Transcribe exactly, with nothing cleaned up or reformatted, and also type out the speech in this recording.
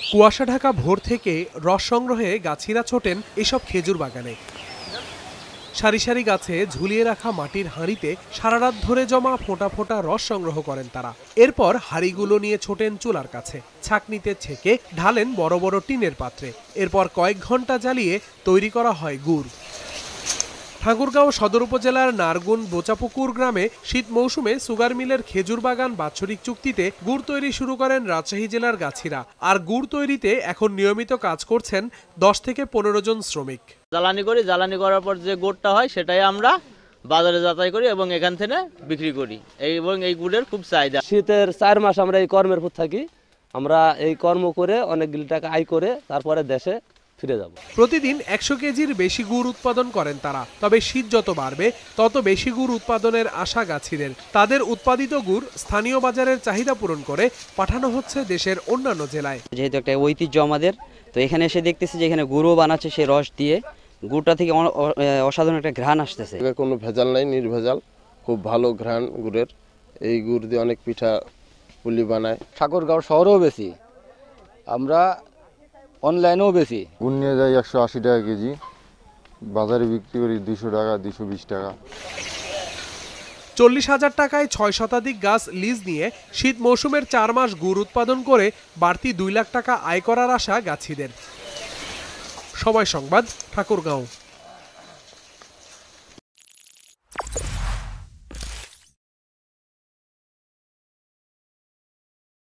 কুয়াশা ঢাকা ভোর থেকে রস সংগ্রহে গাছিরা ছোটেন এসব খেজুর বাগানে। সারি সারি গাছে ঝুলিয়ে রাখা মাটির হাঁড়িতে সারা রাত ধরে জমা ফোঁটা ফোঁটা রস সংগ্রহ করেন তারা। এরপর হাঁড়িগুলো নিয়ে ছোটেন চুলার কাছে, ছাঁকনিতে ছেঁকে ঢালেন বড় বড় টিনের পাত্রে। এরপর কয়েক ঘন্টা জ্বালিয়ে তৈরি করা হয় গুড়। ঠাকুরগাঁও সদর উপজেলার নারগুন বোচাপুকুর গ্রামে শীত মৌসুমে সুগার মিলের খেজুর বাগান বাৎসরিক চুক্তিতে গুড় তৈরি শুরু করেন রাজশাহী জেলার গাছিরা। আর গুড় তৈরিতে এখন নিয়মিত কাজ করছেন দশ থেকে পনেরো জন শ্রমিক। জ্বালানি করি, জ্বালানি করার পর যে গুড়টা হয় সেটাই আমরা বাজারে যাতাই করি এবং এখান থেকে বিক্রি করি। এবং এই গুড়ের খুব চাহিদা। শীতের চার মাস আমরা এই কর্মের উপর থাকি। আমরা এই কর্ম করে অনেকগুলি টাকা আয় করে তারপরে দেশে ফিরে যাব। প্রতিদিন একশো কেজির বেশি গুড় উৎপাদন করেন তারা। তবে শীত যত বাড়বে তত বেশি গুড় উৎপাদনের আশা গাছিদের। তাদের উৎপাদিত গুড় স্থানীয় বাজারের চাহিদা পূরণ করে পাঠানো হচ্ছে দেশের অন্যান্য জেলায়। যেহেতু একটা ঐতিহ্য আমাদের, তো এখানে এসে দেখতেছি যে এখানে গুড়ও বানাচ্ছে সেই রস দিয়ে। গুড়টা থেকে অসাধারণ একটা ঘ্রাণ আসতেছে। কোনো ভেজাল নাই, নির্ভেজাল, খুব ভালো ঘ্রাণ গুড়ের। এই গুড় দিয়ে অনেক পিঠা পুলি বানায়। ঠাকুরগাঁও শহরেও বেশি, আমরা অনলাইনেও বেশি। গুড় নিয়ে যাই একশো আশি টাকা কেজি, বাজারে বিক্রি করি দুইশো টাকা দুইশো বিশ টাকা। চল্লিশ হাজার টাকায় ছয় শতাধিক গাছ লিজ নিয়ে শীত মৌসুমের চার মাস গুড় উৎপাদন করে বাড়তি দুই লাখ টাকা আয় করার আশা গাছিদের। সময় সংবাদ, ঠাকুরগাঁও।